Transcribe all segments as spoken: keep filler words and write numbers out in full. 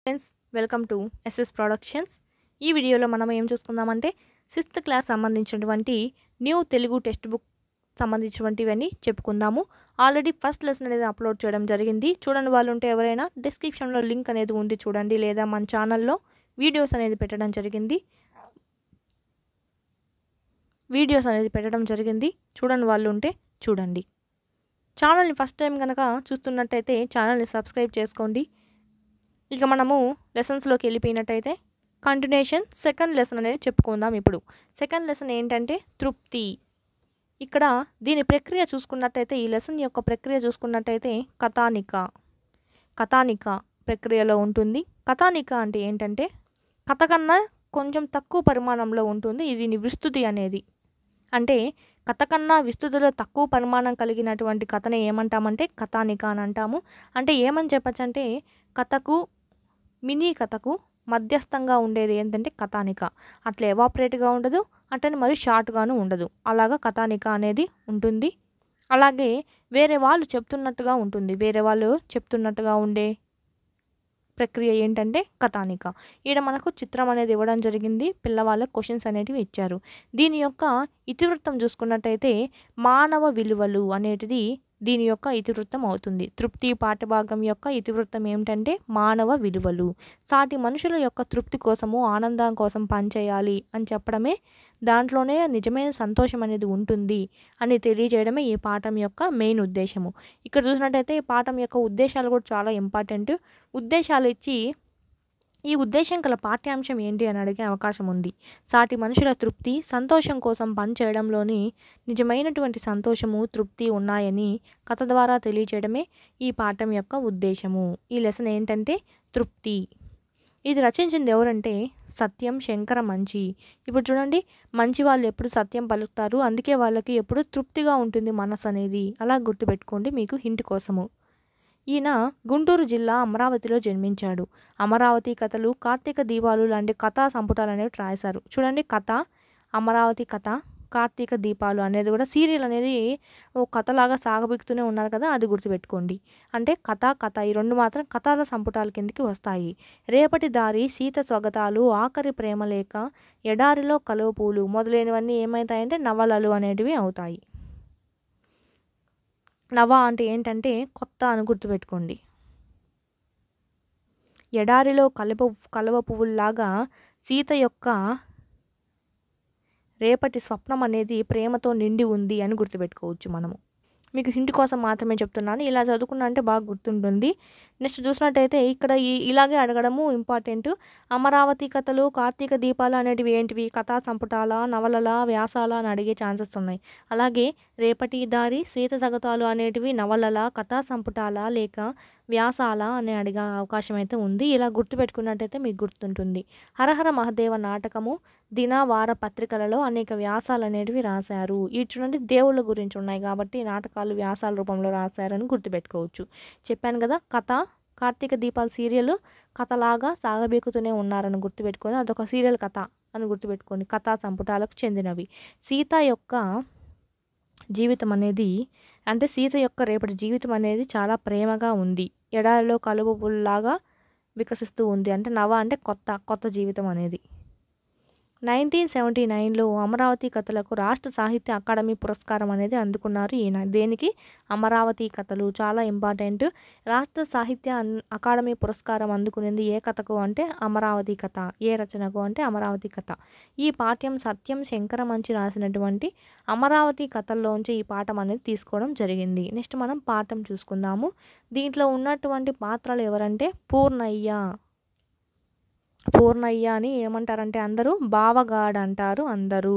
Friends welcome to SS productions. ఈ వీడియోలో మనం ఏం చూసుకుందామంటే సిక్స్త్ క్లాస్ సంబంధించినటువంటి న్యూ తెలుగు టెక్స్ట్ బుక్ సంబంధించినటువంటివన్నీ చెప్పుకుందాము. ఆల్రెడీ ఫస్ట్ లెసన్ అనేది అప్లోడ్ చేయడం జరిగింది. చూడని వాళ్ళు ఉంటే ఎవరైనా డిస్క్రిప్షన్లో లింక్ అనేది ఉంది చూడండి, లేదా మన ఛానల్లో వీడియోస్ అనేది పెట్టడం జరిగింది వీడియోస్ అనేది పెట్టడం జరిగింది చూడని వాళ్ళు ఉంటే చూడండి. ఛానల్ని ఫస్ట్ టైం కనుక చూస్తున్నట్టయితే ఛానల్ని సబ్స్క్రైబ్ చేసుకోండి. ఇక మనము లెసన్స్లోకి వెళ్ళిపోయినట్టయితే కంటిన్యూషన్ సెకండ్ లెసన్ అనేది చెప్పుకుందాం. ఇప్పుడు సెకండ్ లెసన్ ఏంటంటే తృప్తి. ఇక్కడ దీని ప్రక్రియ చూసుకున్నట్టయితే ఈ లెసన్ యొక్క ప్రక్రియ చూసుకున్నట్టయితే కథానిక కథానిక ప్రక్రియలో ఉంటుంది. కథానిక అంటే ఏంటంటే కథ కన్నా కొంచెం తక్కువ పరిమాణంలో ఉంటుంది. ఇది విస్తృతి అనేది అంటే కథ కన్నా విస్తృతిలో తక్కువ పరిమాణం కలిగినటువంటి కథని ఏమంటామంటే కథానిక అని అంటాము. అంటే ఏమని చెప్పచ్చు అంటే కథకు మినీ కథకు మధ్యస్థంగా ఉండేది ఏంటంటే కథానిక. అట్లా ఎవాపరేట్గా ఉండదు, అట్లనే మరి షార్ట్గాను ఉండదు. అలాగా కథానిక అనేది ఉంటుంది. అలాగే వేరే వాళ్ళు చెప్తున్నట్టుగా ఉంటుంది. వేరే వాళ్ళు చెప్తున్నట్టుగా ఉండే ప్రక్రియ ఏంటంటే కథానిక. ఈడ మనకు చిత్రం అనేది ఇవ్వడం జరిగింది. పిల్లవాళ్ళ క్వశ్చన్స్ అనేటివి ఇచ్చారు. దీని యొక్క ఇతివృత్తం చూసుకున్నట్టయితే మానవ విలువలు అనేటిది దీని యొక్క ఇతివృత్తం అవుతుంది. తృప్తి పాఠభాగం యొక్క ఇతివృత్తం ఏమిటంటే మానవ విలువలు. సాటి మనుషుల యొక్క తృప్తి కోసము ఆనందం కోసం పనిచేయాలి అని చెప్పడమే, దాంట్లోనే నిజమైన సంతోషం అనేది ఉంటుంది అని తెలియజేయడమే ఈ పాఠం యొక్క మెయిన్ ఉద్దేశము. ఇక్కడ చూసినట్టయితే ఈ పాఠం యొక్క ఉద్దేశాలు కూడా చాలా ఇంపార్టెంట్. ఉద్దేశాలు ఇచ్చి ఈ ఉద్దేశం గల పాఠ్యాంశం ఏంటి అని అడిగే అవకాశం ఉంది. సాటి మనుషుల తృప్తి సంతోషం కోసం పనిచేయడంలోని నిజమైనటువంటి సంతోషము తృప్తి ఉన్నాయని కథ ద్వారా తెలియజేయడమే ఈ పాఠం యొక్క ఉద్దేశము. ఈ లెసన్ ఏంటంటే తృప్తి. ఇది రచించింది ఎవరంటే సత్యం శంకర మంచి. ఇప్పుడు చూడండి, మంచి వాళ్ళు ఎప్పుడు సత్యం పలుకుతారు, అందుకే వాళ్ళకి ఎప్పుడు తృప్తిగా ఉంటుంది మనసు అనేది. అలా గుర్తుపెట్టుకోండి మీకు హింట్ కోసము. ఈయన గుంటూరు జిల్లా అమరావతిలో జన్మించాడు. అమరావతి కథలు, కార్తీక దీపాలు లాంటి కథా సంపుటాలు అనేవి రాశారు. చూడండి, కథ, అమరావతి కథ, కార్తీక దీపాలు అనేది కూడా సీరియల్ అనేది ఓ కథలాగా సాగబిక్తూనే ఉన్నారు కదా, అది గుర్తుపెట్టుకోండి. అంటే కథ కథ ఈ రెండు మాత్రం కథల సంపుటాల కిందకి వస్తాయి. రేపటి దారి, సీత స్వగతాలు, ఆఖరి ప్రేమలేఖ, ఎడారిలో కలువ పూలు మొదలైనవన్నీ ఏమవుతాయంటే నవలలు అనేటివి అవుతాయి. నవ అంటే ఏంటంటే కొత్త అని గుర్తుపెట్టుకోండి. ఎడారిలో కలువ కలువ పువ్వుల్లాగా సీత యొక్క రేపటి స్వప్నం అనేది ప్రేమతో నిండి ఉంది అని గుర్తుపెట్టుకోవచ్చు మనము. మీకు హింట్ కోసం మాత్రమే చెప్తున్నాను. ఇలా చదువుకున్నా అంటే బాగా గుర్తుంటుంది. నెక్స్ట్ చూసినట్టయితే ఇక్కడ ఈ ఇలాగే అడగడము ఇంపార్టెంట్. అమరావతి కథలు, కార్తీక దీపాలు అనేటివి ఏంటివి? కథా సంపుటాల, నవలల, వ్యాసాల అని అడిగే ఛాన్సెస్ ఉన్నాయి. అలాగే రేపటి దారి, శ్వేత సగతాలు అనేటివి నవలల, కథా సంపుటాల లేక వ్యాసాల అని అడిగే అవకాశం అయితే ఉంది. ఇలా గుర్తుపెట్టుకున్నట్టయితే మీకు గుర్తుంటుంది. హరహర మహదేవ నాటకము, దిన వార పత్రికలలో అనేక వ్యాసాలు అనేటివి రాశారు. ఈ చూడండి దేవుళ్ళ గురించి ఉన్నాయి కాబట్టి నాటకాలు వ్యాసాల రూపంలో రాశారని గుర్తుపెట్టుకోవచ్చు. చెప్పాను కదా, కథ కార్తీక దీపాల సీరియల్ కథలాగా సాగబీకుతూనే ఉన్నారని గుర్తుపెట్టుకొని అదొక సీరియల్ కథ అని గుర్తుపెట్టుకోండి. కథా సంపుటాలకు చెందినవి. సీత యొక్క జీవితం అనేది అంటే సీత యొక్క రేపటి జీవితం అనేది చాలా ప్రేమగా ఉంది. ఎడారిలో కలువ పువ్వులాగా వికసిస్తూ ఉంది. అంటే నవ అంటే కొత్త కొత్త జీవితం అనేది. నైన్టీన్ సెవెంటీ నైన్లో అమరావతి కథలకు రాష్ట్ర సాహిత్య అకాడమీ పురస్కారం అనేది అందుకున్నారు ఈయన. దేనికి? అమరావతి కథలు. చాలా ఇంపార్టెంట్. రాష్ట్ర సాహిత్య అకాడమీ పురస్కారం అందుకునేది ఏ కథకు అంటే అమరావతి కథ. ఏ రచనకు అంటే అమరావతి కథ. ఈ పాఠ్యం సత్యం శంకర మంచి రాసినటువంటి అమరావతి కథల్లోంచి ఈ పాఠం అనేది తీసుకోవడం జరిగింది. నెక్స్ట్ మనం పాఠం చూసుకుందాము. దీంట్లో ఉన్నటువంటి పాత్రలు ఎవరంటే పూర్ణయ్య. పూర్ణయ్య అని ఏమంటారంటే అందరూ బావగాడు అంటారు. అందరూ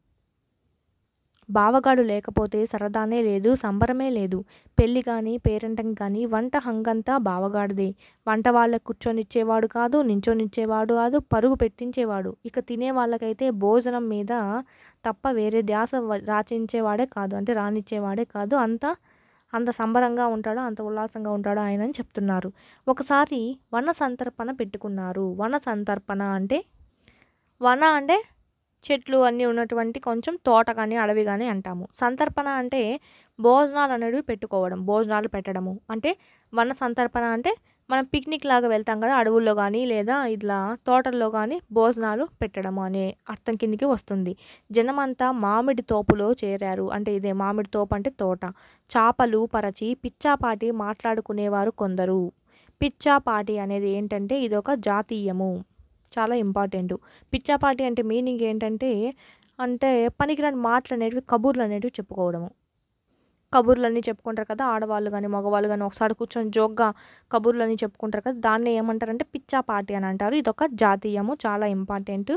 బావగాడు లేకపోతే సరదానే లేదు, సంబరమే లేదు. పెళ్ళి కానీ పేరెంటం కానీ వంట హంగంతా బావగాడిదే. వంట వాళ్ళకు కూర్చొనిచ్చేవాడు కాదు, నించొనిచ్చేవాడు కాదు, పరుగు పెట్టించేవాడు. ఇక తినే వాళ్ళకైతే భోజనం మీద తప్ప వేరే ధ్యాస రాచించేవాడే కాదు, అంటే రానిచ్చేవాడే కాదు. అంత అంత సంబరంగా ఉంటాడో అంత ఉల్లాసంగా ఉంటాడో ఆయన అని చెప్తున్నారు. ఒకసారి వన సంతర్పణ పెట్టుకున్నారు. వన సంతర్పణ అంటే వన అంటే చెట్లు అన్నీ ఉన్నటువంటి కొంచెం తోట కానీ అడవి కానీ అంటాము. సంతర్పణ అంటే భోజనాలు అనేవి పెట్టుకోవడం, భోజనాలు పెట్టడము. అంటే వన సంతర్పణ అంటే మనం పిక్నిక్ లాగా వెళ్తాం కదా అడవుల్లో కానీ లేదా ఇట్లా తోటల్లో కానీ భోజనాలు పెట్టడము అనే అర్థం కిందికి వస్తుంది. జనమంతా మామిడి తోపులో చేరారు అంటే ఇదే మామిడి తోపు అంటే తోట. చాపలు పరచి పిచ్చాపాటి మాట్లాడుకునేవారు కొందరు. పిచ్చాపాటి అనేది ఏంటంటే ఇదొక జాతీయము, చాలా ఇంపార్టెంట్. పిచ్చాపాటి అంటే మీనింగ్ ఏంటంటే అంటే పనికిరాని మాటలు అనేటివి కబుర్లు అనేటివి చెప్పుకోవడము. కబుర్లన్నీ చెప్పుకుంటారు కదా ఆడవాళ్ళు కానీ మగవాళ్ళు కానీ ఒకసారి కూర్చొని జోక్గా కబుర్లన్నీ చెప్పుకుంటారు కదా, దాన్ని ఏమంటారంటే పిచ్చాపాటి అని అంటారు. ఇదొక జాతీయము, చాలా ఇంపార్టెంట్.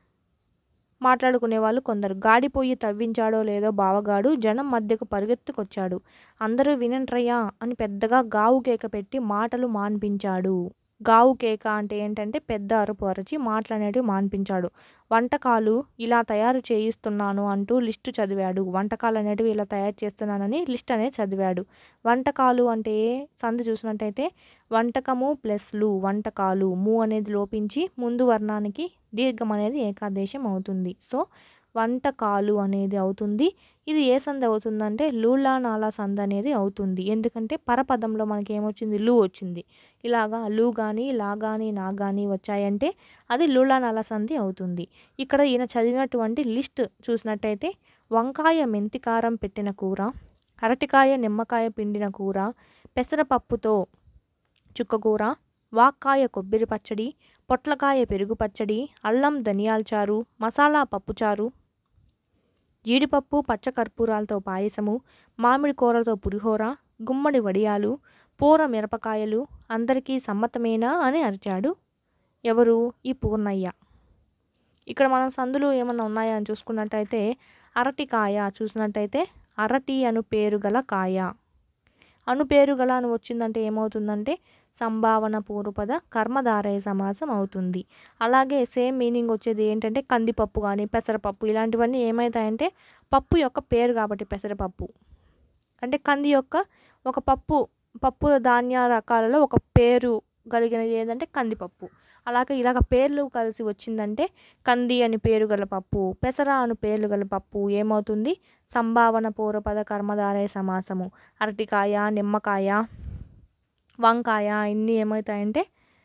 మాట్లాడుకునే వాళ్ళు కొందరు. గాడిపోయి తవ్వించాడో లేదో బావగాడు జనం మధ్యకు పరుగెత్తుకొచ్చాడు. అందరూ వినండ్రయ్యా అని పెద్దగా గావు కేక పెట్టి మాటలు మాన్పించాడు. గావు కేక అంటే ఏంటంటే పెద్ద అరుపు అరచి మాటలనేటివి మాన్పించాడు. వంటకాలు ఇలా తయారు చేయిస్తున్నాను అంటూ లిస్టు చదివాడు. వంటకాలు అనేటివి ఇలా తయారు చేస్తున్నానని లిస్ట్ అనేది చదివాడు. వంటకాలు అంటే సంధి చూసినట్టయితే వంటకము ప్లస్ లు వంటకాలు, ము అనేది లోపించి ముందు వర్ణానికి దీర్ఘం అనేది ఏకాదేశం అవుతుంది. సో వంటకాలు అనేది అవుతుంది. ఇది ఏ సంధి అవుతుందంటే లూలా నాలా సంధి అనేది అవుతుంది. ఎందుకంటే పరపదంలో మనకి ఏమొచ్చింది లు వచ్చింది. ఇలాగా లు కానీ లా కానీ నా కానీ వచ్చాయంటే అది లూలా నాలా సంధి అవుతుంది. ఇక్కడ ఈయన చదివినటువంటి లిస్ట్ చూసినట్టయితే వంకాయ మెంతికారం పెట్టిన కూర, అరటికాయ నిమ్మకాయ పిండిన కూర, పెసరపప్పుతో చుక్కకూర, వాక్కాయ కొబ్బరి పచ్చడి, పొట్లకాయ పెరుగు పచ్చడి, అల్లం ధనియాల చారు, మసాలా పప్పుచారు, జీడిపప్పు పచ్చకర్పూరాలతో పాయసము, మామిడి కూరతో పులిహోర, గుమ్మడి వడియాలు, పూర మిరపకాయలు, అందరికీ సమ్మతమేనా అని అరిచాడు ఎవరు? ఈ పూర్ణయ్య. ఇక్కడ మనం సందులు ఏమన్నా ఉన్నాయా అని చూసుకున్నట్టయితే అరటికాయ చూసినట్టయితే అరటి అను పేరు గల కాయ. అను పేరు గల అని వచ్చిందంటే ఏమవుతుందంటే సంభావన పూర్వపద కర్మధారయ సమాసం అవుతుంది. అలాగే సేమ్ మీనింగ్ వచ్చేది ఏంటంటే కందిపప్పు కానీ పెసరపప్పు ఇలాంటివన్నీ ఏమవుతాయంటే పప్పు యొక్క పేరు కాబట్టి పెసరపప్పు అంటే కంది యొక్క ఒక పప్పు పప్పు ధాన్య రకాలలో ఒక పేరు కలిగినది ఏంటంటే కందిపప్పు. అలాగే ఇలాగ పేర్లు కలిసి వచ్చిందంటే కంది అని పేరు గల పప్పు, పెసర అను పేర్లు గల పప్పు ఏమవుతుంది? సంభావన పూర్వపద కర్మధారయ సమాసము. అరటికాయ, నిమ్మకాయ, వంకాయ ఇన్ని ఏమవుతాయంటే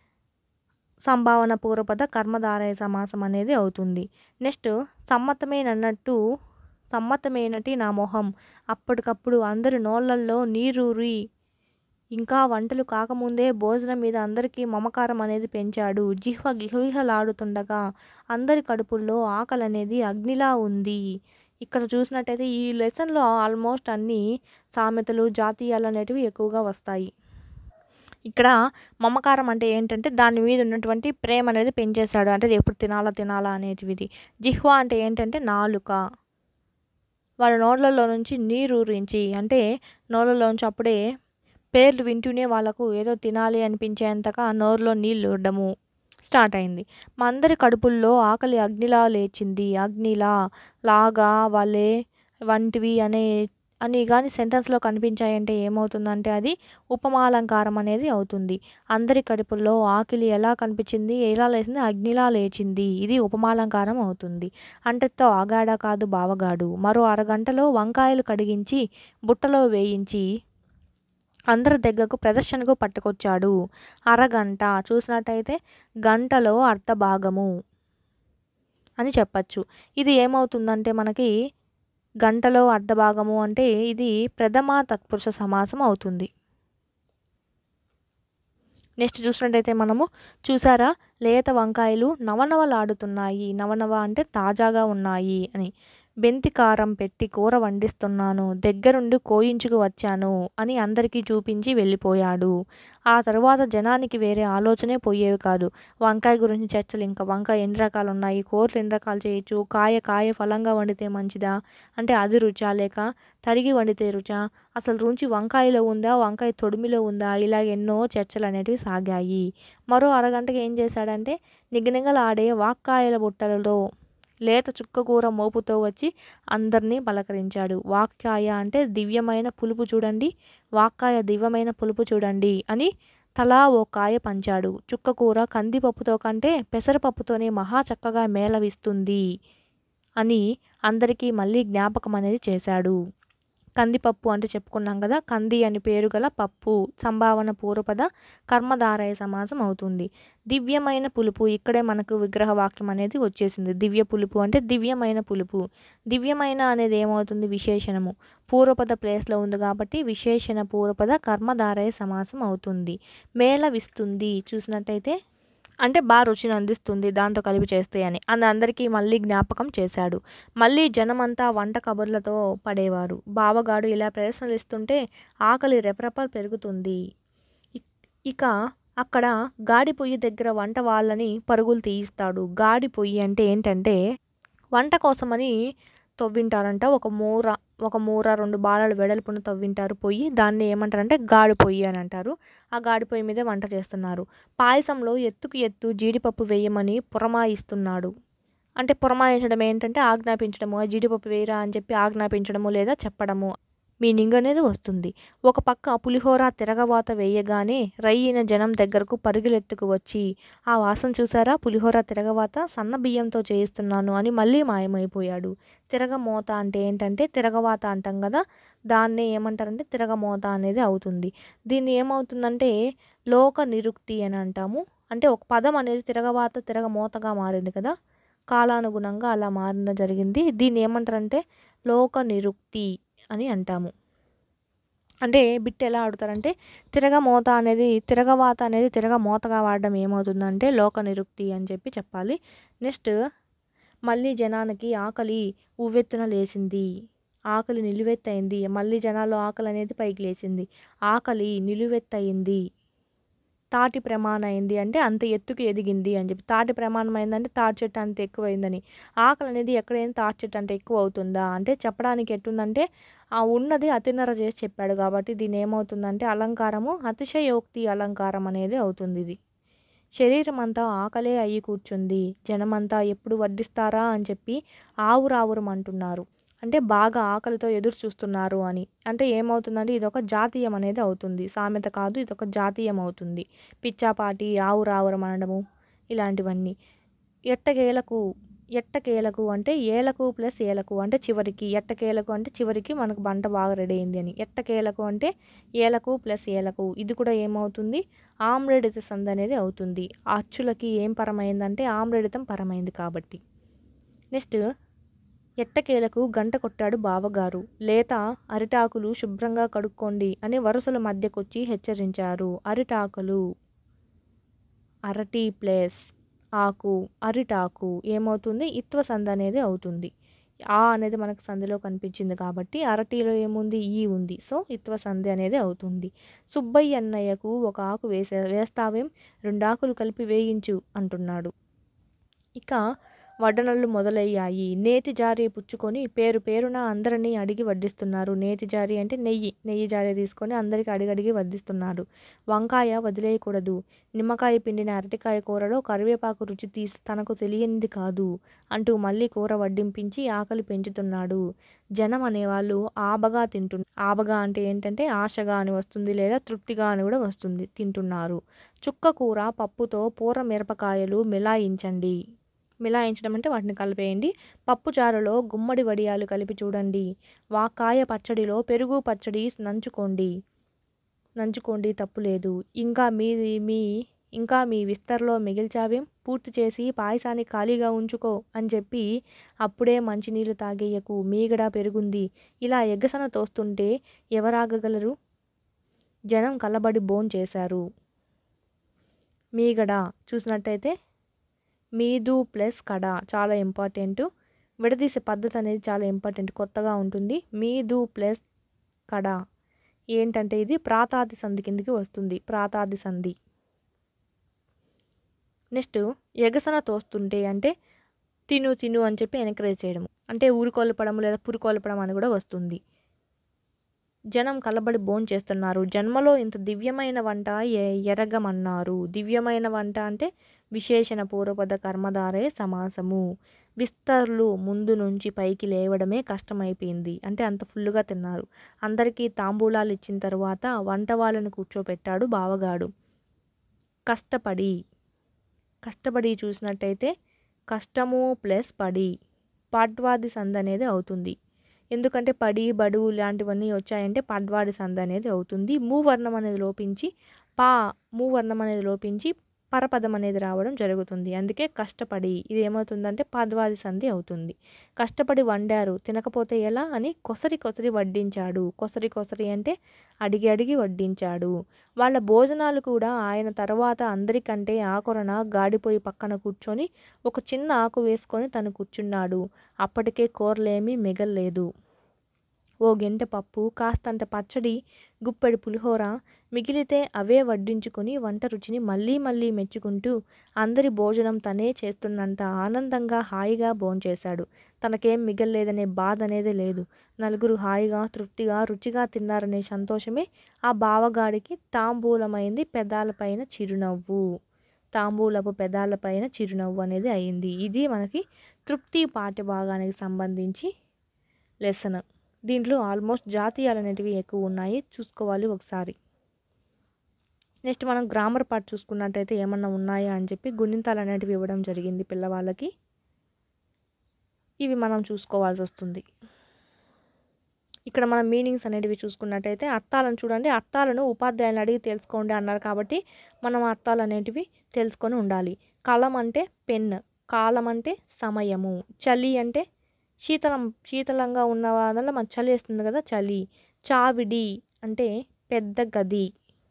సంభావన పూర్వపద కర్మధారయ సమాసం అనేది అవుతుంది. నెక్స్ట్ సమ్మతమేనన్నట్టు సమ్మతమేనటి నా మొహం, అప్పటికప్పుడు అందరి నోళ్ళల్లో నీరూరి, ఇంకా వంటలు కాకముందే భోజనం మీద అందరికీ మమకారం అనేది పెంచాడు. జిహ్వ గిహ్విహలాడుతుండగా అందరి కడుపుల్లో ఆకలి అనేది అగ్నిలా ఉంది. ఇక్కడ చూసినట్టయితే ఈ లెసన్లో ఆల్మోస్ట్ అన్ని సామెతలు జాతీయాలు అనేటివి ఎక్కువగా వస్తాయి. ఇక్కడ మమకారం అంటే ఏంటంటే దాని మీద ఉన్నటువంటి ప్రేమ అనేది పెంచేశాడు, అంటే ఎప్పుడు తినాలా తినాలా అనేటివి. జిహ్వ అంటే ఏంటంటే నాలుక, వాళ్ళ నోళ్ళలో నుంచి నీరు ఊరించి అంటే నోళ్ళలో నుంచి అప్పుడే పేర్లు వింటూనే వాళ్ళకు ఏదో తినాలి అనిపించేంతగా నోరులో నీళ్ళు ఊడడము స్టార్ట్ అయింది. మా అందరి కడుపుల్లో ఆకలి అగ్నిలా లేచింది. అగ్నిలా, లాగా, వలే వంటివి అనే అని కానీ సెంటెన్స్లో కనిపించాయంటే ఏమవుతుందంటే అది ఉపమాలంకారం అనేది అవుతుంది. అందరి కడుపుల్లో ఆకలి ఎలా కనిపించింది, ఎలా లేచింది? అగ్నిలా లేచింది. ఇది ఉపమాలంకారం అవుతుంది. అంటతో ఆగాడా కాదు బావగాడు. మరో అరగంటలో వంకాయలు కడిగించి బుట్టలో వేయించి అందరి దగ్గరకు ప్రదర్శనకు పట్టుకొచ్చాడు. అరగంట చూసినట్టయితే గంటలో అర్ధభాగము అని చెప్పచ్చు. ఇది ఏమవుతుందంటే మనకి గంటలో అర్ధభాగము అంటే ఇది ప్రథమ తత్పురుష సమాసం అవుతుంది. నెక్స్ట్ చూసినట్టయితే మనము చూసారా లేత వంకాయలు నవనవలాడుతున్నాయి. నవనవ అంటే తాజాగా ఉన్నాయి అని. బెంతి కారం పెట్టి కూర వండిస్తున్నాను, దగ్గరుండి కోయించుకు వచ్చాను అని అందరికీ చూపించి వెళ్ళిపోయాడు. ఆ తరువాత జనానికి వేరే ఆలోచనే పోయేవి కాదు. వంకాయ గురించి చర్చలు. ఇంకా వంకాయ ఎన్ని రకాలు ఉన్నాయి, కూరలు ఎన్ని రకాలు చేయొచ్చు, కాయ కాయ ఫలంగా వండితే మంచిదా అంటే అది రుచా, లేక తరిగి వండితే రుచా, అసలు రుచి వంకాయలో ఉందా వంకాయ తొడిమిలో ఉందా, ఇలా ఎన్నో చర్చలు అనేటివి సాగాయి. మరో అరగంటకి ఏం చేశాడంటే నిగనిగలాడే వాక్కాయల బుట్టలలో లేత చుక్కకూర మోపుతో వచ్చి అందరినీ పలకరించాడు. వాక్కాయ అంటే దివ్యమైన పులుపు చూడండి, వాక్కాయ దివ్యమైన పులుపు చూడండి అని తలా ఓ కాయ పంచాడు. చుక్కకూర కందిపప్పుతో కంటే పెసరపప్పుతోనే మహా చక్కగా మేళవిస్తుంది అని అందరికీ మళ్ళీ జ్ఞాపకం అనేది చేశాడు. కందిపప్పు అంటే చెప్పుకున్నాం కదా, కంది అని పేరు గల పప్పు సంభావన పూర్వపద కర్మధారయ సమాసం అవుతుంది. దివ్యమైన పులుపు, ఇక్కడే మనకు విగ్రహ వాక్యం అనేది వచ్చేసింది. దివ్య పులుపు అంటే దివ్యమైన పులుపు. దివ్యమైన అనేది ఏమవుతుంది, విశేషణము. పూర్వపద ప్లేస్లో ఉంది కాబట్టి విశేషణ పూర్వపద కర్మధారయ సమాసం అవుతుంది. మేళవిస్తుంది చూసినట్టయితే అంటే బాగా రుచిని అందిస్తుంది దాంతో కలిపి చేస్తే అని అని అందరికీ మళ్ళీ జ్ఞాపకం చేశాడు. మళ్ళీ జనమంతా వంట కబుర్లతో పడేవారు. బావగాడు ఇలా ప్రదర్శనలు ఇస్తుంటే ఆకలి రెపరెపలు పెరుగుతుంది. ఇక అక్కడ గాడి పొయ్యి దగ్గర వంట వాళ్ళని పరుగులు తీయిస్తాడు. గాడి పొయ్యి అంటే ఏంటంటే వంట కోసమని తవ్వింటారంట. ఒక మూర ఒక మూర రెండు బాలలు వెడల్పున తవ్వింటారు పొయ్యి. దాన్ని ఏమంటారంటే గాడి పొయ్యి అని అంటారు. ఆ గాడి పొయ్యి మీదే వంట చేస్తున్నారు. పాయసంలో ఎత్తుకు ఎత్తు జీడిపప్పు వేయమని పురమాయిస్తున్నాడు. అంటే పురమాయించడం ఏంటంటే ఆజ్ఞాపించడము. ఆ జీడిపప్పు వేయరా అని చెప్పి ఆజ్ఞాపించడము లేదా చెప్పడము మీనింగ్ అనేది వస్తుంది. ఒక పక్క పులిహోర తిరగవాత వేయగానే రయ్యిన జనం దగ్గరకు పరుగులెత్తుకు వచ్చి, ఆ వాసన చూసారా, పులిహోర తిరగవాత సన్న బియ్యంతో చేయిస్తున్నాను అని మళ్ళీ మాయమైపోయాడు. తిరగమోత అంటే ఏంటంటే తిరగవాత అంటాం కదా, దాన్నే ఏమంటారంటే తిరగమోత అనేది అవుతుంది. దీన్ని ఏమవుతుందంటే లోక నిరుక్తి అని అంటాము. అంటే ఒక పదం అనేది తిరగవాత తిరగమోతగా మారింది కదా, కాలానుగుణంగా అలా మారడం జరిగింది. దీన్ని ఏమంటారంటే లోక నిరుక్తి అని అంటాము. అంటే బిట్ ఎలా ఆడుతారంటే తిరగమోత అనేది తిరగవాత అనేది తిరగమోతగా వాడడం ఏమవుతుందంటే లోక నిరుక్తి అని చెప్పి చెప్పాలి. నెక్స్ట్ మళ్ళీ జనానికి ఆకలి ఉవ్వెత్తున లేచింది. ఆకలి నిలువెత్తయింది. మళ్ళీ జనాల్లో ఆకలి అనేది పైకి లేచింది. ఆకలి నిలువెత్తయింది. తాటి ప్రమాణం అయింది అంటే అంత ఎత్తుకు ఎదిగింది అని చెప్పి. తాటి ప్రమాణం అయిందంటే తాటి చెట్టు అంత ఎక్కువైందని. ఆకలి అనేది ఎక్కడైనా తాటి చెట్టు అంత ఎక్కువ అవుతుందా అంటే చెప్పడానికి ఎట్టుందంటే ఆ ఉన్నది అతినర చేసి చెప్పాడు కాబట్టి దీని ఏమవుతుందంటే అలంకారము అతిశయోక్తి అలంకారం అనేది అవుతుంది. ఇది శరీరం అంతా ఆకలే అయ్యి కూర్చుంది. జనమంతా ఎప్పుడు వడ్డిస్తారా అని చెప్పి ఆవురావురమంటున్నారు. అంటే బాగా ఆకలితో ఎదురు చూస్తున్నారు అని. అంటే ఏమవుతుందంటే ఇదొక జాతీయం అనేది అవుతుంది. సామెత కాదు, ఇదొక జాతీయం అవుతుంది. పిచ్చాపాటి ఆవురావురం అనడము ఇలాంటివన్నీ. ఎట్టకేలకు ఎట్టకేలకు అంటే ఏలకు ప్లస్ ఏలకు అంటే చివరికి. ఎట్టకేలకు అంటే చివరికి మనకు వంట బాగా రెడీ అయింది అని. ఎట్టకేలకు అంటే ఏలకు ప్లస్ ఏలకు. ఇది కూడా ఏమవుతుంది, ఆమ్రేడిత సంధి అనేది అవుతుంది. ఆ అచ్చులకి ఏం పరమైందంటే ఆమ్రేడితం పరమైంది కాబట్టి. నెక్స్ట్ ఎట్టకేలకు గంట కొట్టాడు బావగారు. లేత అరిటాకులు శుభ్రంగా కడుక్కోండి అని వరుసల మధ్యకొచ్చి హెచ్చరించారు. అరిటాకులు అరటి ప్లేస్ ఆకు అరిటాకు ఏమవుతుంది, ఇత్వ సంధి అనేది అవుతుంది. ఆ అనేది మనకు సంధిలో కనిపించింది కాబట్టి అరటిలో ఏముంది, ఈ ఉంది. సో ఇత్వ సంధి అనేది అవుతుంది. సుబ్బయ్య అన్నయ్యకు ఒక ఆకు వేసే వేస్తావేం, రెండాకులు కలిపి వేయించు అంటున్నాడు. ఇక వడ్డనళ్ళు మొదలయ్యాయి. నేతి జారీ పుచ్చుకొని పేరు పేరున అందరినీ అడిగి వడ్డిస్తున్నారు. నేతి జారీ అంటే నెయ్యి నెయ్యి జారీ తీసుకొని అందరికీ అడిగడిగి వడ్డిస్తున్నారు. వంకాయ వదిలేయకూడదు. నిమ్మకాయ పిండిన అరటికాయ కూరలో కరివేపాకు రుచి తీసి తనకు తెలియనిది కాదు అంటూ మళ్ళీ కూర వడ్డింపించి ఆకలి పెంచుతున్నాడు. జనం అనేవాళ్ళు ఆబగా తింటు ఆబగా అంటే ఏంటంటే ఆశగా అని వస్తుంది, లేదా తృప్తిగా అని కూడా వస్తుంది. తింటున్నారు. చుక్క కూర పప్పుతో పూర మిరపకాయలు మిలాయించండి. మిలాయించడం అంటే వాటిని కలిపేయండి. పప్పు చారులో గుమ్మడి వడియాలు కలిపి చూడండి. వాకాయ పచ్చడిలో పెరుగు పచ్చడి నంచుకోండి నంచుకోండి తప్పులేదు. ఇంకా మీది మీ ఇంకా మీ విస్తర్లో మిగిల్చావేం, పూర్తి చేసి పాయసాన్ని ఖాళీగా ఉంచుకో అని చెప్పి అప్పుడే మంచినీళ్ళు తాగేయకు, మీగడ పెరుగుంది. ఇలా ఎగ్గసన తోస్తుంటే ఎవరాగగలరు. జనం కలబడి బోన్ చేశారు. మీగడ చూసినట్టయితే మీదు ప్లస్ కడ చాలా ఇంపార్టెంట్. విడదీసే పద్ధతి అనేది చాలా ఇంపార్టెంట్, కొత్తగా ఉంటుంది. మీదు ప్లస్ కడ ఏంటంటే ఇది ప్రాతాది సంధి కిందికి వస్తుంది. ప్రాతాది సంధి. నెక్స్ట్ ఎగసన తోస్తుంటే అంటే తిను తిను అని చెప్పి ఎంకరేజ్ చేయడం, అంటే ఊరికొల్పడం లేదా పురికొల్పడం అని కూడా వస్తుంది. జనం కలబడి బోన్ చేస్తున్నారు. జన్మలో ఇంత దివ్యమైన వంట ఎరగమన్నారు. దివ్యమైన వంట అంటే విశేషణ పూర్వపద కర్మధారే సమాసము. విస్తర్లు ముందు నుంచి పైకి లేవడమే కష్టమైపోయింది. అంటే అంత ఫుల్లుగా తిన్నారు. అందరికీ తాంబూలాలు ఇచ్చిన తర్వాత వంట వాళ్ళని కూర్చోపెట్టాడు బావగాడు. కష్టపడి కష్టపడి చూసినట్టయితే కష్టము ప్లస్ పడి పాడ్వాది సంధి అనేది అవుతుంది. ఎందుకంటే పడి బడు ఇలాంటివన్నీ వచ్చాయంటే పడ్వాడి సంధి అనేది అవుతుంది. మూవర్ణం అనేది లోపించి పా మూవర్ణం అనేది లోపించి పరపదం అనేది రావడం జరుగుతుంది. అందుకే కష్టపడి ఇది ఏమవుతుందంటే పద్వాది సంధి అవుతుంది. కష్టపడి వండారు తినకపోతే ఎలా అని కొసరి కొసరి వడ్డించాడు. కొసరి కొసరి అంటే అడిగి అడిగి వడ్డించాడు. వాళ్ళ భోజనాలు కూడా ఆయన తర్వాత అందరికంటే ఆకొరన గాడిపోయి పక్కన కూర్చొని ఒక చిన్న ఆకు వేసుకొని తను కూర్చున్నాడు. అప్పటికే కూరలేమీ మిగల్లేదు. ఓ గెంటె పప్పు, కాస్తంత పచ్చడి, గుప్పెడు పులిహోర మిగిలితే అవే వడ్డించుకుని వంట రుచిని మళ్ళీ మళ్ళీ మెచ్చుకుంటూ అందరి భోజనం తనే చేస్తున్నంత ఆనందంగా హాయిగా భోంచేశాడు. తనకేం మిగల్లేదనే బాధ అనేది లేదు. నలుగురు హాయిగా తృప్తిగా రుచిగా తిన్నారనే సంతోషమే ఆ బావగాడికి తాంబూలమైంది పెదాలపైన చిరునవ్వు. తాంబూలపు పెదాలపైన చిరునవ్వు అనేది అయింది. ఇది మనకి తృప్తి పాఠ్యభాగానికి సంబంధించి లెసన్. దీంట్లో ఆల్మోస్ట్ జాతీయాలు అనేటివి ఎక్కువ ఉన్నాయి, చూసుకోవాలి ఒకసారి. నెక్స్ట్ మనం గ్రామర్ పార్ట్ చూసుకున్నట్టయితే ఏమన్నా ఉన్నాయా అని చెప్పి గుణింతాలు అనేటివి ఇవ్వడం జరిగింది పిల్లవాళ్ళకి. ఇవి మనం చూసుకోవాల్సి వస్తుంది. ఇక్కడ మనం మీనింగ్స్ అనేటివి చూసుకున్నట్టయితే అర్థాలను చూడండి. అర్థాలను ఉపాధ్యాయులను అడిగి తెలుసుకోండి అన్నారు కాబట్టి మనం అర్థాలు అనేటివి తెలుసుకొని ఉండాలి. కలం అంటే పెన్, కాలం అంటే సమయము, చలి అంటే శీతలం శీతలంగా ఉన్న వల్ల మన చలి వేస్తుంది కదా చలి. చావిడి అంటే పెద్ద గది.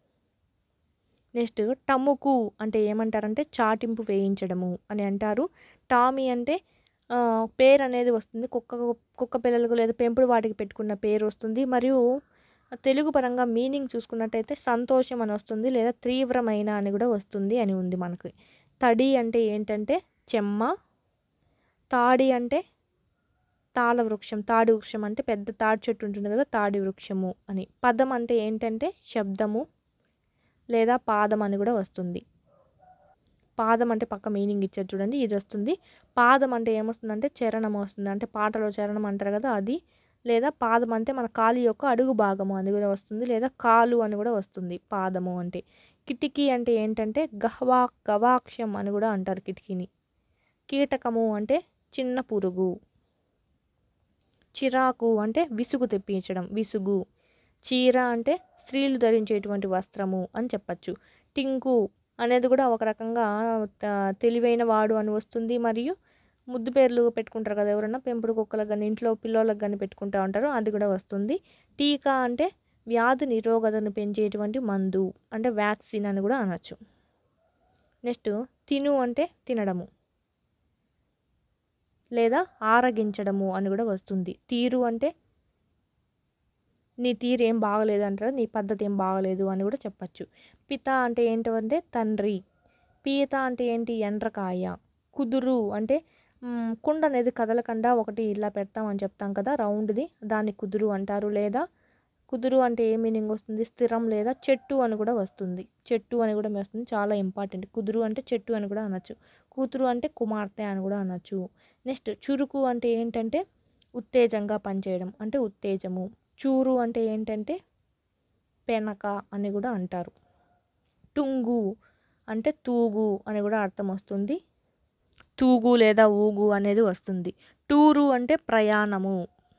నెక్స్ట్ టముకు అంటే ఏమంటారంటే చాటింపు వేయించడము అని అంటారు. టామీ అంటే పేరు అనేది వస్తుంది, కుక్క కుక్క పిల్లలకు లేదా పెంపుడు వాటికి పెట్టుకున్న పేరు వస్తుంది. మరియు తెలుగు పరంగా మీనింగ్ చూసుకున్నట్టయితే సంతోషం అని వస్తుంది, లేదా తీవ్రమైన అని కూడా వస్తుంది అని ఉంది మనకి. తడి అంటే ఏంటంటే చెమ్మ. తాడి అంటే తాళ వృక్షం, తాడి వృక్షం అంటే పెద్ద తాడి చెట్టు ఉంటుంది కదా తాడి వృక్షము అని. పదం అంటే ఏంటంటే శబ్దము లేదా పాదం అని కూడా వస్తుంది. పాదం అంటే పక్క మీనింగ్ ఇచ్చారు చూడండి, ఇది వస్తుంది. పాదం అంటే ఏమొస్తుందంటే చరణం వస్తుంది, అంటే పాటలో చరణం అంటారు కదా అది. లేదా పాదం అంటే మన కాలు యొక్క అడుగు భాగము అని కూడా వస్తుంది, లేదా కాలు అని కూడా వస్తుంది పాదము అంటే. కిటికీ అంటే ఏంటంటే గహ్వా గవాక్షం అని కూడా అంటారు కిటికీని. కీటకము అంటే చిన్న పురుగు. చిరాకు అంటే విసుగు తెప్పించడం, విసుగు. చీర అంటే స్త్రీలు ధరించేటువంటి వస్త్రము అని చెప్పచ్చు. టింకు అనేది కూడా ఒక రకంగా తెలివైన వాడు అని వస్తుంది. మరియు ముద్దు పేర్లు పెట్టుకుంటారు కదా ఎవరైనా, పెంపుడు కుక్కలకు కానీ ఇంట్లో పిల్లోళ్ళకి కానీ పెట్టుకుంటూ ఉంటారు, అది కూడా వస్తుంది. టీకా అంటే వ్యాధి నిరోధకతను పెంచేటువంటి మందు, అంటే వ్యాక్సిన్ అని కూడా అనొచ్చు. నెక్స్ట్ తిను అంటే తినడము లేదా ఆరగించడము అని కూడా వస్తుంది. తీరు అంటే నీ తీరు ఏం బాగలేదు అంటారు, నీ పద్ధతి ఏం బాగలేదు అని కూడా చెప్పచ్చు. పిత అంటే ఏంటంటే తండ్రి. పీత అంటే ఏంటి ఎండ్రకాయ. కుదురు అంటే కుండ అనేది కదలకుండా ఒకటి ఇలా పెడతామని చెప్తాం కదా రౌండ్ది, దాన్ని కుదురు అంటారు. లేదా కుదురు అంటే ఏ మీనింగ్ వస్తుంది, స్థిరం లేదా చెట్టు అని కూడా వస్తుంది. చెట్టు అని కూడా వస్తుంది, చాలా ఇంపార్టెంట్. కుదురు అంటే చెట్టు అని కూడా అనొచ్చు. కూతురు అంటే కుమార్తె అని కూడా అనొచ్చు. నెక్స్ట్ చురుకు అంటే ఏంటంటే ఉత్తేజంగా పనిచేయడం, అంటే ఉత్తేజము. చూరు అంటే ఏంటంటే పెనక అని కూడా అంటారు. టుంగు అంటే తూగు అని కూడా అర్థం వస్తుంది. తూగు లేదా ఊగు అనేది వస్తుంది. టూరు అంటే ప్రయాణము.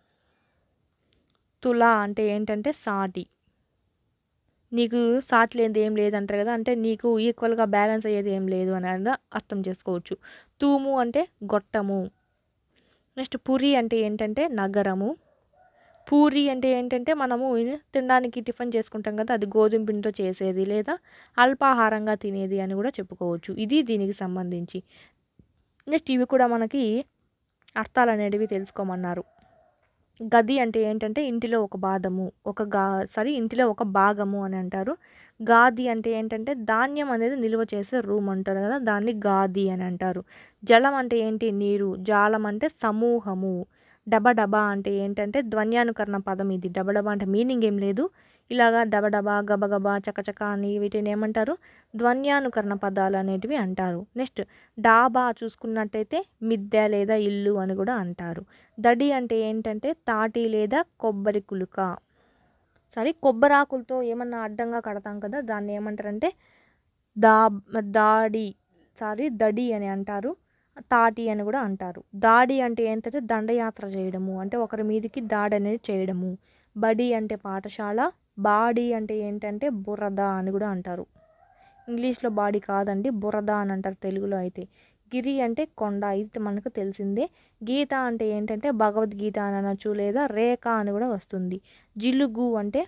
తుల అంటే ఏంటంటే సాటి. నీకు సాటి లేనిది ఏం లేదంటారు కదా, అంటే నీకు ఈక్వల్గా బ్యాలెన్స్ అయ్యేది ఏం లేదు అని అర్థం చేసుకోవచ్చు. తూము అంటే గొట్టము. నెక్స్ట్ పురి అంటే ఏంటంటే నగరము. పూరి అంటే ఏంటంటే మనము తినడానికి టిఫిన్ చేసుకుంటాం కదా, అది గోధుమ పిండితో చేసేది లేదా అల్పాహారంగా తినేది అని కూడా చెప్పుకోవచ్చు. ఇది దీనికి సంబంధించి. నెక్స్ట్ ఇవి కూడా మనకి అర్థాలు అనేటివి తెలుసుకోమన్నారు. గది అంటే ఏంటంటే ఇంటిలో ఒక భాగము, ఒక గా సారీ ఇంటిలో ఒక భాగము అని అంటారు. గాది అంటే ఏంటంటే ధాన్యం అనేది నిల్వ చేసే రూమ్ అంటారు కదా, దాన్ని గాది అని అంటారు. జలం అంటే ఏంటి నీరు. జాలం అంటే సమూహము. డబడబా అంటే ఏంటంటే ధ్వన్యానుకరణ పదం ఇది. డబడబా అంటే మీనింగ్ ఏం లేదు, ఇలాగా డబడబా గబగబా చకచక అని వీటిని ఏమంటారు, ధ్వన్యానుకరణ పదాలు అనేటివి అంటారు. నెక్స్ట్ డాబా చూసుకున్నట్టయితే మిద్దె లేదా ఇల్లు అని కూడా అంటారు. దడి అంటే ఏంటంటే తాటి లేదా కొబ్బరి కులుక. సారీ కొబ్బరాకులతో ఏమన్నా అడ్డంగా కడతాం కదా, దాన్ని ఏమంటారంటే దా దాడి సారీ దడి అని అంటారు. తాటి అని కూడా అంటారు. దాడి అంటే ఏంటంటే దండయాత్ర చేయడము, అంటే ఒకరి మీదకి దాడి అనేది చేయడము. బడి అంటే పాఠశాల, బాడీ అంటే ఏంటంటే బురద అని కూడా అంటారు. ఇంగ్లీష్లో బాడీ కాదండి, బురద అని అంటారు తెలుగులో అయితే. గిరి అంటే కొండ, ఇది మనకు తెలిసిందే. గీత అంటే ఏంటంటే భగవద్గీత అని అనొచ్చు, లేదా రేఖ అని కూడా వస్తుంది. జిలుగు అంటే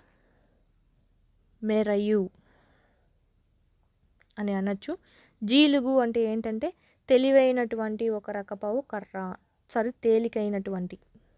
మెరయు అని అనొచ్చు. జీలుగు అంటే ఏంటంటే తెలివైనటువంటి ఒక రకపు కర్ర, సారీ తేలికైనటువంటి.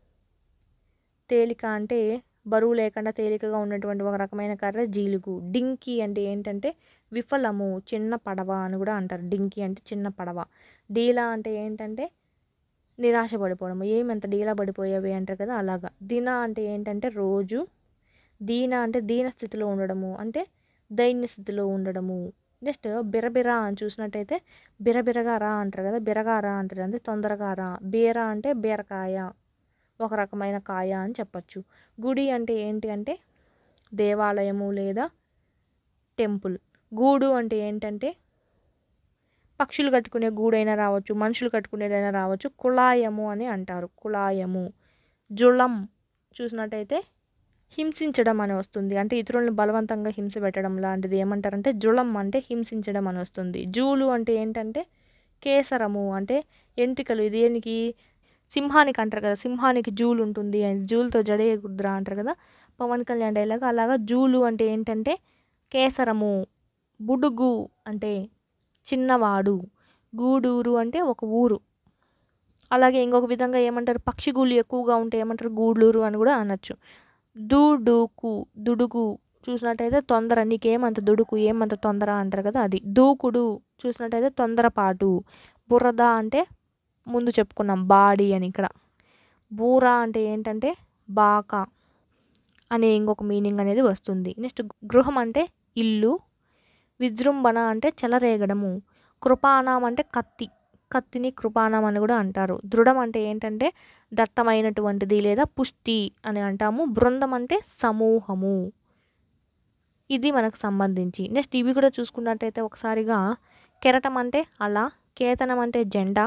తేలిక అంటే బరువు లేకుండా తేలికగా ఉన్నటువంటి ఒక రకమైన కర్ర జీలుగు. డింకి అంటే ఏంటంటే విఫలము, చిన్న పడవ అని కూడా అంటారు. డింకి అంటే చిన్న పడవ. డీలా అంటే ఏంటంటే నిరాశ పడిపోవడము, ఏమంత డీలా పడిపోయావి అంటారు కదా, అలాగా. దిన అంటే ఏంటంటే రోజు. దీన అంటే దీన స్థితిలో ఉండడము, అంటే దైన్య స్థితిలో ఉండడము. నెక్స్ట్ బిరబిరా అని చూసినట్టయితే బిరబిరగా రా అంటారు కదా, బిరగా రా అంటారు, అంటే తొందరగా రా. బీర అంటే బీరకాయ, ఒక రకమైన కాయ అని చెప్పచ్చు. గుడి అంటే ఏంటి అంటే దేవాలయము లేదా టెంపుల్. గూడు అంటే ఏంటంటే పక్షులు కట్టుకునే గూడైనా రావచ్చు, మనుషులు కట్టుకునేదైనా రావచ్చు. కుళాయము అని అంటారు, కుళాయము. జుళం చూసినట్టయితే హింసించడం అని వస్తుంది, అంటే ఇతరులను బలవంతంగా హింస పెట్టడం లాంటిది ఏమంటారంటే జుళం అంటే హింసించడం అని వస్తుంది. జూలు అంటే ఏంటంటే కేసరము, అంటే ఎంట్రికలు. దేనికి? సింహానికి అంటారు కదా, సింహానికి జూలు ఉంటుంది, జూలుతో జడేయకుద్రా అంటారు కదా పవన్ కళ్యాణ్ డైలాగ్, అలాగా జూలు అంటే ఏంటంటే కేసరము. బుడుగు అంటే చిన్నవాడు. గూడూరు అంటే ఒక ఊరు. అలాగే ఇంకొక విధంగా ఏమంటారు, పక్షిగూళ్ళు ఎక్కువగా ఉంటే ఏమంటారు, గూడూరు అని కూడా అనొచ్చు. దుడుకు, దుడుకు చూసినట్టయితే తొందర, నీకేమంత దుడుకు, ఏమంత తొందర అంటారు కదా, అది. దూకుడు చూసినట్టయితే తొందరపాటు. బురద అంటే ముందు చెప్పుకున్నాం బాడీ అని. ఇక్కడ బూర అంటే ఏంటంటే బాక అనే ఇంకొక మీనింగ్ అనేది వస్తుంది. నెక్స్ట్ గృహం అంటే ఇల్లు. విజృంభణ అంటే చెలరేగడము. కృపాణం అంటే కత్తి, కత్తిని కృపాణం అని కూడా అంటారు. దృఢం అంటే ఏంటంటే దట్టమైనటువంటిది లేదా పుష్టి అని అంటాము. బృందం అంటే సమూహము. ఇది మనకు సంబంధించి. నెక్స్ట్ ఇవి కూడా చూసుకున్నట్టయితే ఒకసారిగా కెరటం అంటే అలా, కేతనం అంటే జెండా,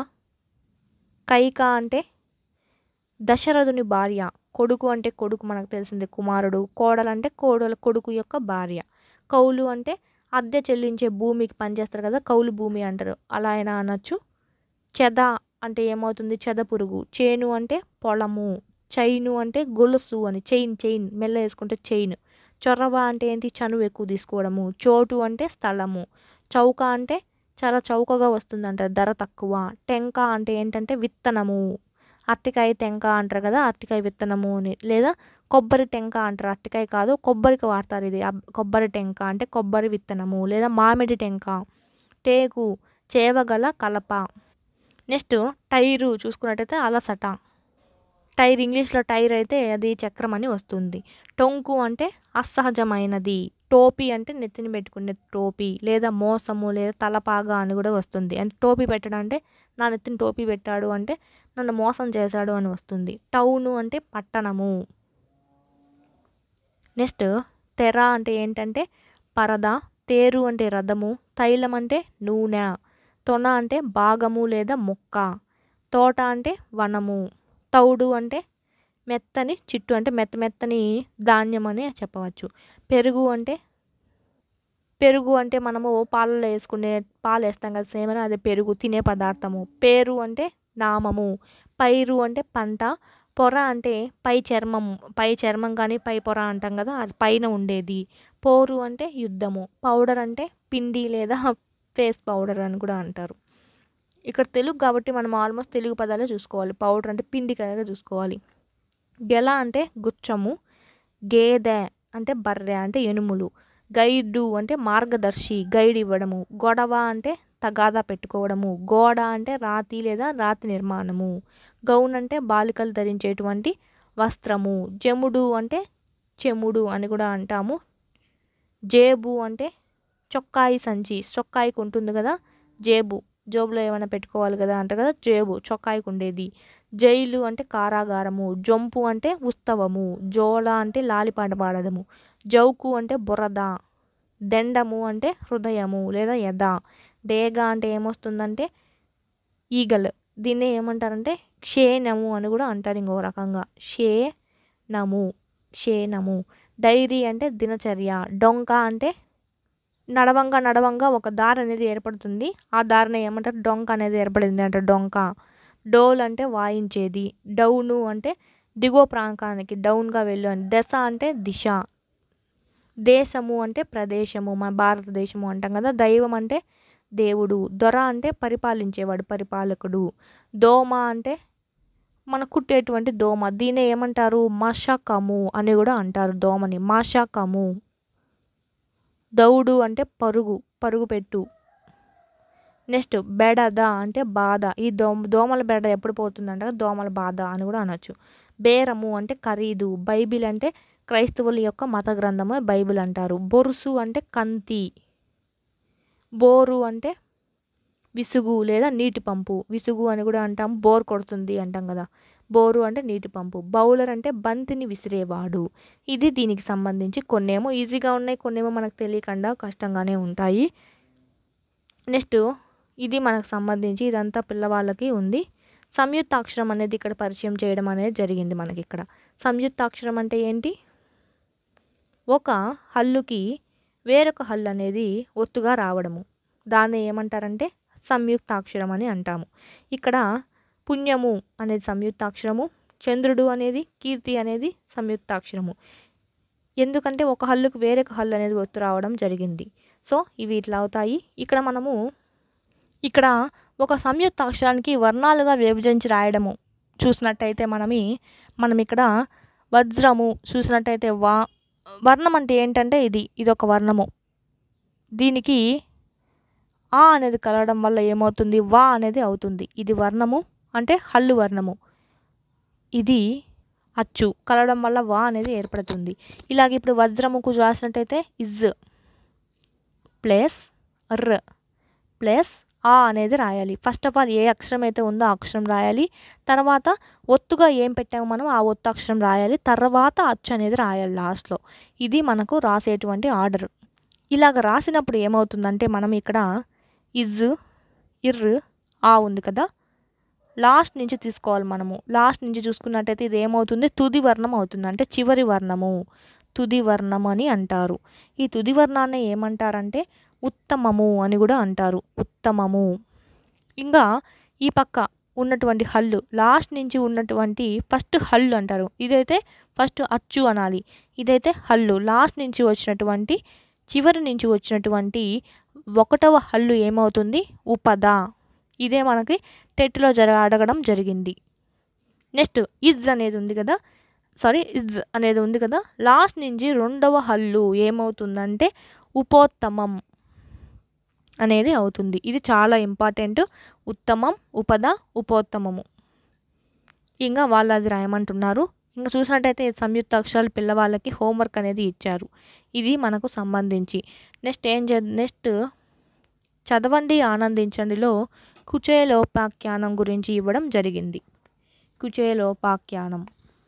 కైక అంటే దశరథుని భార్య, కొడుకు అంటే కొడుకు మనకు తెలిసిందే కుమారుడు, కోడలు అంటే కోడల కొడుకు యొక్క భార్య. కౌలు అంటే అద్దె చెల్లించే భూమికి పనిచేస్తారు కదా, కౌలు భూమి అంటారు, అలా అయినా అనొచ్చు. చెద అంటే ఏమవుతుంది, చెద పురుగు. చేను అంటే పొలము. చైను అంటే గొలుసు అని, చైన్ చైన్ మెల్ల వేసుకుంటే చైన్. చొరవ అంటే ఏంటి, చనువు ఎక్కువ తీసుకోవడము. చోటు అంటే స్థలము. చౌక అంటే చాలా చౌకగా వస్తుంది అంటారు, ధర తక్కువ. టెంక అంటే ఏంటంటే విత్తనము. అరటికాయ టెంక అంటారు కదా, అరటికాయ విత్తనము అని. లేదా కొబ్బరి టెంక అంటారు, అరటికాయ కాదు కొబ్బరికి వాడతారు ఇది. కొబ్బరి టెంక అంటే కొబ్బరి విత్తనము. లేదా మామిడి టెంక. టేకు చేవగల కలప. నెక్స్ట్ టైరు చూసుకున్నట్టయితే అలసట. టైర్ ఇంగ్లీష్లో టైర్ అయితే అది చక్రం అని వస్తుంది. టొంకు అంటే అసహజమైనది. టోపీ అంటే నెత్తిని పెట్టుకునే టోపీ, లేదా మోసము, లేదా తలపాగా అని కూడా వస్తుంది. అంటే టోపీ పెట్టడం అంటే నా నెత్తిని టోపీ పెట్టాడు అంటే నన్ను మోసం చేశాడు అని వస్తుంది. టౌను అంటే పట్టణము. నెక్స్ట్ తెర అంటే ఏంటంటే పరద. తేరు అంటే రథము. తైలం అంటే నూనె. తొన అంటే భాగము లేదా మొక్క. తోట అంటే వనము. తౌడు అంటే మెత్తని చిట్టు, అంటే మెత్త మెత్తని ధాన్యం అని చెప్పవచ్చు. పెరుగు అంటే పెరుగు అంటే మనము పాలలో వేసుకునే పాలు వేస్తాం కదా సేమ్ అని, అదే పెరుగు, తినే పదార్థము. పేరు అంటే నామము. పైరు అంటే పంట. పొర అంటే పై చర్మం, పై చర్మం కానీ పై పొర అంటాం కదా, అది పైన ఉండేది. పోరు అంటే యుద్ధము. పౌడర్ అంటే పిండి లేదా ఫేస్ పౌడర్ అని కూడా అంటారు. ఇక్కడ తెలుగు కాబట్టి మనం ఆల్మోస్ట్ తెలుగు పదాలే చూసుకోవాలి. పౌడర్ అంటే పిండి కదా చూసుకోవాలి. గెల అంటే గుచ్చము. గేదె అంటే బర్రె, అంటే ఎనుములు. గైడు అంటే మార్గదర్శి, గైడ్ ఇవ్వడము. గొడవ అంటే తగాదా పెట్టుకోవడము. గోడ అంటే రాతి లేదా రాతి నిర్మాణము. గౌన్ అంటే బాలికలు ధరించేటువంటి వస్త్రము. జముడు అంటే చెముడు అని కూడా అంటాము. జేబు అంటే చొక్కాయి సంచి, చొక్కాయికి ఉంటుంది కదా జేబు, జోబులో ఏమైనా పెట్టుకోవాలి కదా అంటారు కదా, జేబు చొక్కాయికి ఉండేది. జైలు అంటే కారాగారము. జొంపు అంటే ఉత్సవము. జోల అంటే లాలిపాట పాడడము. జౌకు అంటే బురద. దెండము అంటే హృదయము లేదా యథ. డేగ అంటే ఏమొస్తుందంటే ఈగల్. దీన్నే ఏమంటారంటే క్షేణము అని కూడా అంటారు ఇంకో రకంగా. క్షేణము, క్షేణము. డైరీ అంటే దినచర్య. డొంక అంటే నడవంగా నడవంగా ఒక దారి అనేది ఏర్పడుతుంది, ఆ దారిని ఏమంటారు, డొంక అనేది ఏర్పడింది అంటే డొంక. డోల్ అంటే వాయించేది. డౌను అంటే దిగువ ప్రాంతానికి డౌన్గా వెళ్ళు అని. దశ అంటే దిశ. దేశము అంటే ప్రదేశము, మన భారతదేశము అంటాం కదా. దైవం అంటే దేవుడు. దొర అంటే పరిపాలించేవాడు, పరిపాలకుడు. దోమ అంటే మన కుట్టేటువంటి దోమ, దీనే ఏమంటారు, మశకము అని కూడా అంటారు దోమని, మశకము. దౌడు అంటే పరుగు, పరుగు పెట్టు. నెక్స్ట్ బెడద అంటే బాధ. ఈ దోమ దోమల బెడ ఎప్పుడు పోతుందంటే దోమల బాధ అని కూడా అనొచ్చు. బేరము అంటే ఖరీదు. బైబిల్ అంటే క్రైస్తవుల యొక్క మత గ్రంథము బైబిల్ అంటారు. బొరుసు అంటే కంతి. బోరు అంటే విసుగు లేదా నీటి పంపు. విసుగు అని కూడా అంటాం, బోర్ కొడుతుంది అంటాం కదా. బోరు అంటే నీటి పంపు. బౌలర్ అంటే బంతిని విసిరేవాడు. ఇది దీనికి సంబంధించి కొన్నేమో ఈజీగా ఉన్నాయి, కొన్నేమో మనకు తెలియకుండా కష్టంగానే ఉంటాయి. నెక్స్ట్ ఇది మనకు సంబంధించి ఇదంతా పిల్లవాళ్ళకి ఉంది. సంయుక్తాక్షరం అనేది ఇక్కడ పరిచయం చేయడం అనేది జరిగింది మనకి ఇక్కడ. సంయుక్తాక్షరం అంటే ఏంటి, ఒక హల్లుకి వేరొక హల్లు అనేది ఒత్తుగా రావడము, దాన్ని ఏమంటారంటే సంయుక్తాక్షరం అని అంటాము. ఇక్కడ పుణ్యము అనేది సంయుక్తాక్షరము, చంద్రుడు అనేది, కీర్తి అనేది సంయుక్తాక్షరము. ఎందుకంటే ఒక హల్లుకు వేరొక హల్లు అనేది ఒత్తు రావడం జరిగింది. సో ఇవి ఇట్లా అవుతాయి. ఇక్కడ మనము ఇక్కడ ఒక సంయుక్తాక్షరానికి వర్ణాలుగా విభజించి రాయడము చూసినట్టయితే మనమి మనం ఇక్కడ వజ్రము చూసినట్టయితే వా వర్ణం అంటే ఏంటంటే ఇది ఇది ఒక వర్ణము. దీనికి ఆ అనేది కలవడం వల్ల ఏమవుతుంది, వా అనేది అవుతుంది. ఇది వర్ణము అంటే హల్లు వర్ణము. ఇది అచ్చు కలవడం వల్ల వా అనేది ఏర్పడుతుంది. ఇలాగ ఇప్పుడు వజ్రముకు రాసినట్టయితే ఇజ్ ప్లస్ ర్ ప్లస్ ఆ అనేది రాయాలి. ఫస్ట్ ఆఫ్ ఆల్ ఏ అక్షరం అయితే ఉందో ఆ అక్షరం రాయాలి. తర్వాత ఒత్తుగా ఏం పెట్టామో మనం ఆ ఒత్తు అక్షరం రాయాలి. తర్వాత అచ్చు అనేది రాయాలి లాస్ట్లో. ఇది మనకు రాసేటువంటి ఆర్డర్. ఇలాగ రాసినప్పుడు ఏమవుతుందంటే మనం ఇక్కడ ఇజ్ ఇర్ ఆ ఉంది కదా, లాస్ట్ నుంచి తీసుకోవాలి మనము. లాస్ట్ నుంచి చూసుకున్నట్టయితే ఇది ఏమవుతుంది, తుది వర్ణం అవుతుంది, అంటే చివరి వర్ణము, తుది వర్ణం అని అంటారు. ఈ తుది వర్ణాన్ని ఏమంటారంటే ఉత్తమము అని కూడా అంటారు, ఉత్తమము. ఇంకా ఈ పక్క ఉన్నటువంటి హల్లు లాస్ట్ నుంచి ఉన్నటువంటి ఫస్ట్ హల్లు అంటారు. ఇదైతే ఫస్ట్ అచ్చు అనాలి, ఇదైతే హల్లు. లాస్ట్ నుంచి వచ్చినటువంటి చివరి నుంచి వచ్చినటువంటి ఒకటవ హల్లు ఏమవుతుంది, ఉపద. ఇదే మనకి టెట్లో జర అడగడం జరిగింది. నెక్స్ట్ ఇజ్ అనేది ఉంది కదా, సారీ ఇజ్ అనేది ఉంది కదా, లాస్ట్ నుంచి రెండవ హల్లు ఏమవుతుందంటే ఉపోత్తమం అనేది అవుతుంది. ఇది చాలా ఇంపార్టెంట్. ఉత్తమం, ఉపద, ఉపోత్తమము. ఇంకా వాళ్ళు అది రాయమంటున్నారు. ఇంకా చూసినట్టయితే సంయుక్త అక్షరాలు పిల్లవాళ్ళకి హోంవర్క్ అనేది ఇచ్చారు. ఇది మనకు సంబంధించి నెక్స్ట్ ఏం చే నెక్స్ట్ చదవండి ఆనందించండిలో కుచేలోపాఖ్యానం గురించి ఇవ్వడం జరిగింది. కుచేలోపాఖ్యానం,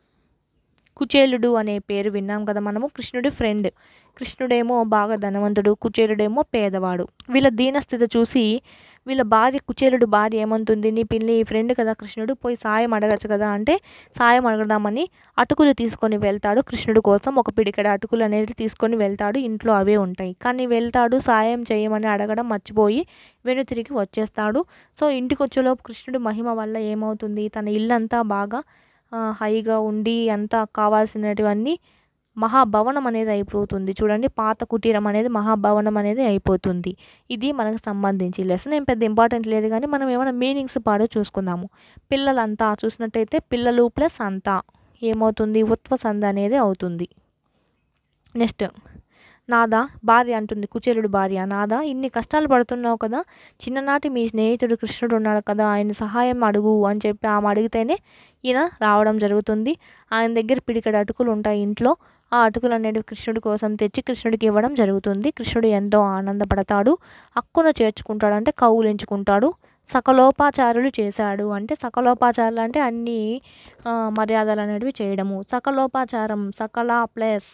కుచేలుడు అనే పేరు విన్నాం కదా మనము, కృష్ణుడి ఫ్రెండ్. కృష్ణుడేమో బాగా ధనవంతుడు, కుచేలుడేమో పేదవాడు. వీళ్ళ దీనస్థితి చూసి వీళ్ళ భార్య, కుచేలుడు భార్య ఏమంటుంది, నీ పిల్లి ఫ్రెండ్ కదా కృష్ణుడు, పోయి సాయం అడగచ్చు కదా అంటే సాయం అడగదామని అటుకులు తీసుకొని వెళ్తాడు. కృష్ణుడి కోసం ఒక పిడికెడ అటుకులు అనేది తీసుకొని వెళ్తాడు. ఇంట్లో అవే ఉంటాయి, కానీ వెళ్తాడు సాయం చేయమని అడగడం మర్చిపోయి వెను తిరిగి వచ్చేస్తాడు. సో ఇంటికి వచ్చేలోపు కృష్ణుడు మహిమ వల్ల ఏమవుతుంది, తన ఇల్లంతా బాగా హైగా ఉండి అంతా కావాల్సినటువన్నీ మహాభవనం అనేది అయిపోతుంది. చూడండి, పాత కుటీరం అనేది మహాభవనం అనేది అయిపోతుంది. ఇది మనకు సంబంధించి లెసన్ ఏం పెద్ద ఇంపార్టెంట్ లేదు, కానీ మనం ఏమైనా మీనింగ్స్ పాడో చూసుకుందాము. పిల్లలంతా చూసినట్టయితే పిల్లలు ప్లస్ అంతా ఏమవుతుంది, ఉత్వ సంధి అనేది అవుతుంది. నెక్స్ట్ నాదా, భార్య అంటుంది, కుచేలుడు భార్య, నాదా ఇన్ని కష్టాలు పడుతున్నావు కదా, చిన్ననాటి మీ స్నేహితుడు కృష్ణుడు ఉన్నాడు కదా, ఆయన సహాయం అడుగు అని చెప్పి ఆమె అడిగితేనే ఈయన రావడం జరుగుతుంది. ఆయన దగ్గర పిడికెడ అటుకులు ఉంటాయి ఇంట్లో. ఆ అటుకులు అనేవి కృష్ణుడి కోసం తెచ్చి కృష్ణుడికి ఇవ్వడం జరుగుతుంది. కృష్ణుడు ఎంతో ఆనందపడతాడు. హక్కును చేర్చుకుంటాడు అంటే కౌలించుకుంటాడు. సకలోపాచారులు చేశాడు అంటే, సకలోపాచారాలు అంటే అన్ని మర్యాదలు అనేటివి చేయడము. సకలోపాచారం, సకల ప్లస్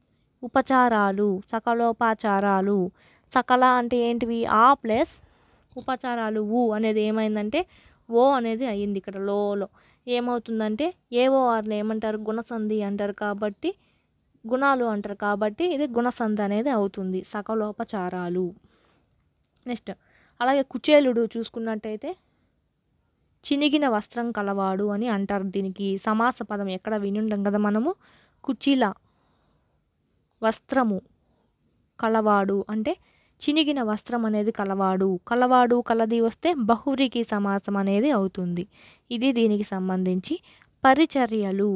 ఉపచారాలు, సకలోపాచారాలు. సకల అంటే ఏంటివి, ఆ ప్లస్ ఉపచారాలు ఊ అనేది ఏమైందంటే ఓ అనేది అయ్యింది ఇక్కడ లోలో. ఏమవుతుందంటే ఏఓఆర్ని ఏమంటారు గుణసంధి అంటారు కాబట్టి గుణాలు అంటారు కాబట్టి ఇది గుణసంధి అనేది అవుతుంది సకలోపచారాలు. నెక్స్ట్ అలాగే కుచేలుడు చూసుకున్నట్టయితే చినిగిన వస్త్రం కలవాడు అని అంటారు. దీనికి సమాస పదం ఎక్కడ వినుండం కదా మనము. కుచిల వస్త్రము కలవాడు అంటే చినిగిన వస్త్రం అనేది కలవాడు. కలవాడు కలది వస్తే బహువ్రీకి సమాసం అనేది అవుతుంది. ఇది దీనికి సంబంధించి. పరిచర్యలు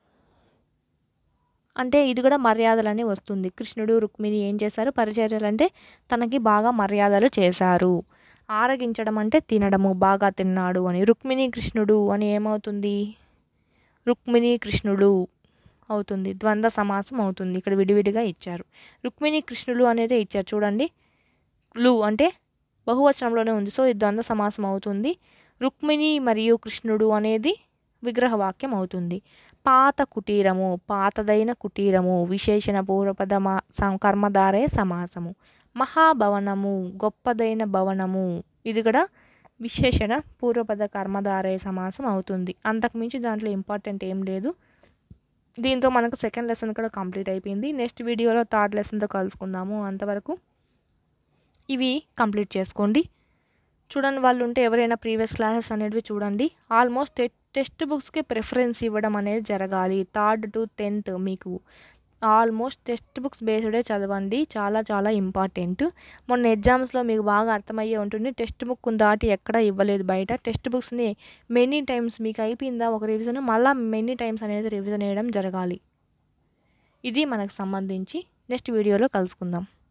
అంటే ఇది కూడా మర్యాదలని వస్తుంది. కృష్ణుడు రుక్మిణి ఏం చేశారు పరిచర్యలు అంటే తనకి బాగా మర్యాదలు చేశారు. ఆరగించడం అంటే తినడము, బాగా తిన్నాడు అని. రుక్మిణి కృష్ణుడు అని ఏమవుతుంది రుక్మిణి కృష్ణుడు అవుతుంది. ద్వంద్వ సమాసం అవుతుంది. ఇక్కడ విడివిడిగా ఇచ్చారు. రుక్మిణి కృష్ణులు అనేది ఇచ్చారు చూడండి. లు అంటే బహువచనంలోనే ఉంది, సో ఇది ద్వంద్వ సమాసం అవుతుంది. రుక్మిణి మరియు కృష్ణుడు అనేది విగ్రహవాక్యం అవుతుంది. పాత కుటీరము పాతదైన కుటీరము విశేషణ పూర్వపద కర్మధారే సమాసము. మహాభవనము గొప్పదైన భవనము ఇది కూడా విశేషణ పూర్వపద కర్మధారే సమాసం అవుతుంది. అంతకుమించి దాంట్లో ఇంపార్టెంట్ ఏం లేదు. దీంతో మనకు సెకండ్ లెసన్ కూడా కంప్లీట్ అయిపోయింది. నెక్స్ట్ వీడియోలో థర్డ్ లెసన్తో కలుసుకుందాము. అంతవరకు ఇవి కంప్లీట్ చేసుకోండి. చూడండి వాళ్ళు ఉంటే ఎవరైనా ప్రీవియస్ క్లాసెస్ అనేవి చూడండి. ఆల్మోస్ట్ టెక్స్ట్ బుక్స్కి ప్రిఫరెన్స్ ఇవ్వడం అనేది జరగాలి. థర్డ్ టు టెన్త్ మీకు ఆల్మోస్ట్ టెక్స్ట్ బుక్స్ బేస్డే చదవండి. చాలా చాలా ఇంపార్టెంట్. మొన్న ఎగ్జామ్స్లో మీకు బాగా అర్థమయ్యే ఉంటుంది. టెక్స్ట్ బుక్ దాటి ఎక్కడ ఇవ్వలేదు బయట. టెక్స్ట్ బుక్స్ని మెనీ టైమ్స్ మీకు అయిపోయిందా ఒక రివిజన్ మళ్ళీ మెనీ టైమ్స్ అనేది రివిజన్ వేయడం జరగాలి. ఇది మనకు సంబంధించి నెక్స్ట్ వీడియోలో కలుసుకుందాం.